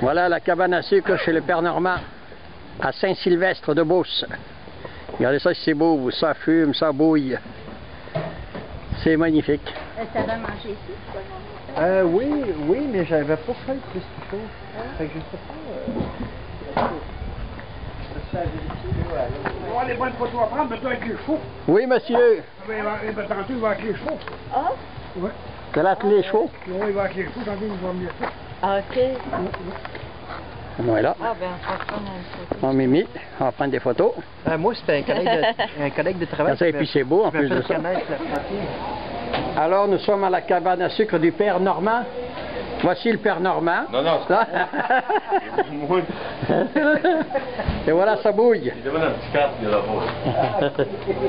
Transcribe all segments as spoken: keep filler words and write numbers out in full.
Voilà la cabane à sucre chez le Père Normand, à Saint-Sylvestre-de-Beauce. Regardez ça, c'est beau, ça fume, ça bouille. C'est magnifique. Ça va manger ici, quoi? Euh, oui, oui, mais j'avais pas fait plus qu'il faut. Ah. Fait que je sais pas. Euh... Je vais vérifier, là. On va les bonnes photos à prendre, mais toi avec les chevaux. Oui, monsieur. Il va, il va tantôt, il va avec les chevaux. Ah? Ouais. T'as là tous les chevaux? Oui, il va avec les chevaux, tantôt, il va mieux faire. Ah, ok. On est là. Ah, ben, on va prendre une photo. Mon Mimi, on va prendre des photos. Euh, moi, c'était un collègue de, un collègue de travail. Ça, et puis c'est beau en plus de ça. Alors, nous sommes à la cabane à sucre du Père Normand. Voici le Père Normand. Non, non, c'est oui. Et voilà, ça bouille. Il demande un petit carte de la pause.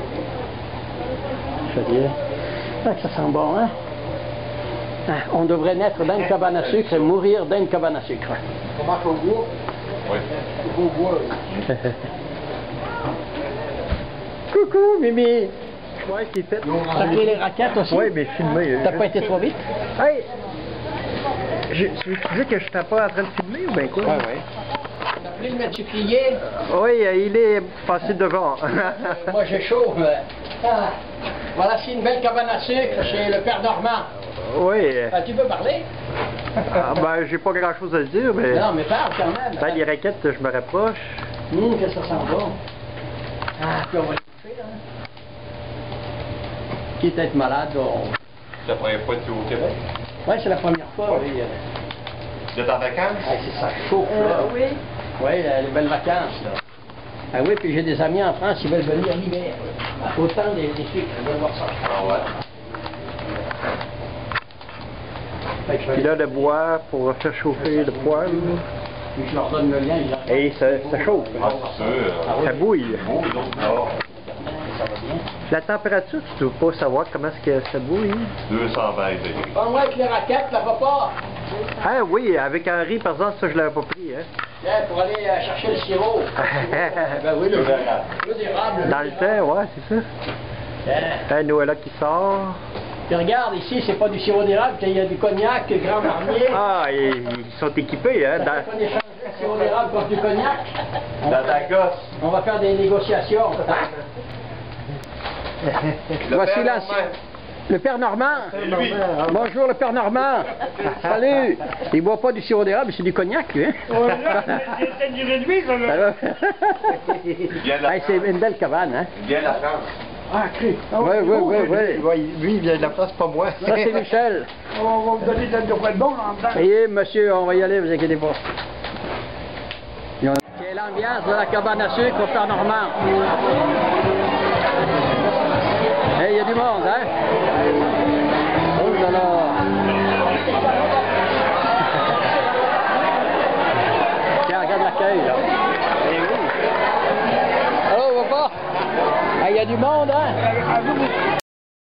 Je veux dire, ah, ça sent bon, hein? Ah, on devrait naître dans une cabane à sucre et mourir dans une cabane à sucre. On marche au bois. Oui. Au bois. Coucou, Mimi. Ouais, c'est fait. T'as pris les raquettes aussi? Oui, mais filmé. T'as pas été trop vite? Hey! Je, tu veux que je t'ai pas en train de filmer ou bien quoi? Oui, oui. T'as pris le métuplier? Oui, il est passé devant. Euh, moi, j'ai chaud. Ah, voilà, c'est une belle cabane à sucre chez le Père Normand. Oui. Ah, tu peux parler? Ah, ben, j'ai pas grand chose à dire, mais. Non, mais parle quand même. Ben, les raquettes, je me rapproche. Hum, que ça sent bon. Ah, puis on va le coucher, hein. Qui est être malade, on... C'est la première fois que tu es au Québec? Oui, c'est la première fois, oui. Vous êtes en vacances? Ah, c'est ça chauffe, là. Euh, oui. Oui, euh, les belles vacances, là. Ah oui, puis j'ai des amis en France qui veulent venir l'hiver. Autant des, des sucres, ils veulent voir ça. Ah ouais? Fait que je Puis vais- là, le bois pour faire chauffer le poêle. puis je leur donne le lien. ils leur- Et ça, ça chauffe. Ah, c'est sûr. Ça bouille. Beau, donc, dehors. Ça va bien. La température, tu ne peux pas savoir comment est-ce que ça bouille. deux cent vingt degrés. Pas moi avec les raquettes, là, papa. Ah oui, avec Henri, par exemple, ça, je l'avais pas pris. Hein. Tiens, pour aller euh, chercher le sirop. Ben oui, le jus d'érable. Dans le temps, ouais, c'est ça. Tiens. Un Noëlla qui sort. Puis regarde, ici, c'est pas du sirop d'érable, il y a du cognac, Grand Marnier. Ah, ils, ils sont équipés, hein. Ça Dans... fait qu'on échange le sirop d'érable contre du cognac. On Dans va, ta gosse. on va faire des négociations. Le Voici Père la... Normand. Le Père Normand. C'est lui. Bonjour, le Père Normand. Salut. Il boit pas du sirop d'érable, c'est du cognac, lui. Hein? C'est du réduit, ça, Ça là. va? Il vient de la Hey, c'est France. une belle cabane, hein? Il vient de la France. Ah, cri. Ah, Oui, oui, oui, oui. Ouais, lui, il vient de la place, pas moi. Ça, c'est Michel. On va vous donner de quoi de bon, là, en dedans. Voyez, monsieur, on va y aller, vous inquiétez pas. C'est l'ambiance de la cabane à sucre au Père Normand. Hey, il y a du monde, hein? Oh là là! Tiens, regarde l'accueil, là. Eh oui. Allô, papa? Ah, il y a du monde, hein? À vous,